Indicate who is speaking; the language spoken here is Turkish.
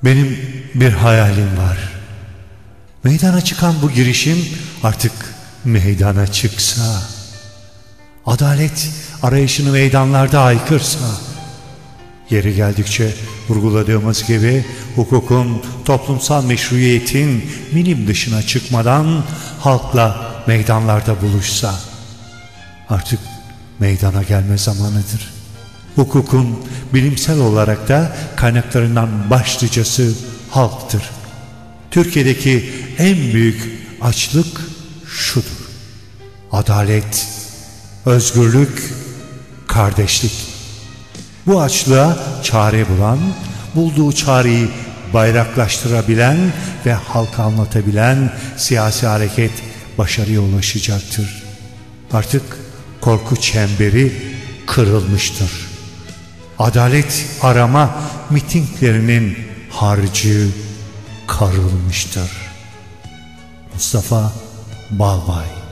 Speaker 1: Benim bir hayalim var. Meydana çıkan bu girişim artık meydana çıksa, adalet arayışını meydanlarda haykırsa, yeri geldikçe vurguladığımız gibi hukukun, toplumsal meşruiyetin milim dışına çıkmadan halkla meydanlarda buluşsa, artık meydana gelme zamanıdır. Hukukun bilimsel olarak da kaynaklarından başlıcası halktır. Türkiye'deki en büyük açlık şudur: adalet, özgürlük, kardeşlik. Bu açlığa çare bulan, bulduğu çareyi bayraklaştırabilen ve halka anlatabilen siyasi hareket başarıya ulaşacaktır. Artık korku çemberi kırılmıştır. Adalet arama mitinglerinin harcı karılmıştır. Mustafa Balbay.